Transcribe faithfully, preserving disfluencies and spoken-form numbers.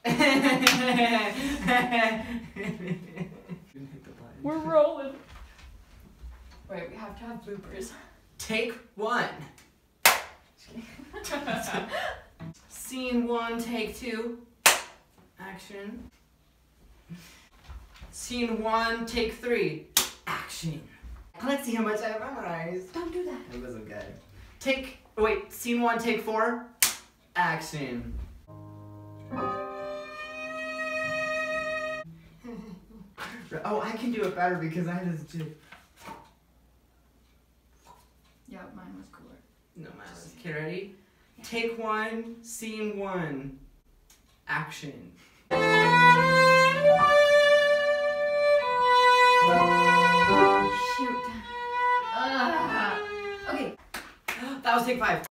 We're rolling. Wait, we have to have bloopers. Take one. Scene one, take two. Action. Scene one, take three. Action. Let's see how much I memorized. Don't do that. It wasn't good. Take, wait, scene one, take four. Action. Oh, I can do it better because I just did. Yeah, mine was cooler. No, mine was. Okay, ready? Yeah. Take one, scene one. Action. Shoot. Uh, okay. That was take five.